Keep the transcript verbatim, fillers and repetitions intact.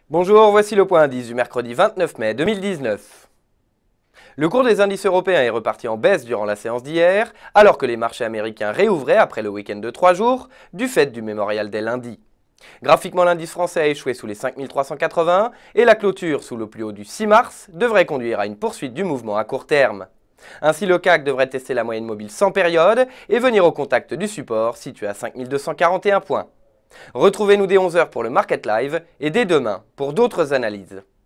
Bonjour, voici le point indice du mercredi vingt-neuf mai deux mille dix-neuf. Le cours des indices européens est reparti en baisse durant la séance d'hier, alors que les marchés américains réouvraient après le week-end de trois jours, du fait du Memorial Day lundi. Graphiquement, l'indice français a échoué sous les cinq mille trois cent quatre-vingts et la clôture sous le plus haut du six mars devrait conduire à une poursuite du mouvement à court terme. Ainsi, le C A C devrait tester la moyenne mobile sans période et venir au contact du support situé à cinq mille deux cent quarante et un points. Retrouvez-nous dès onze heures pour le Market Live et dès demain pour d'autres analyses.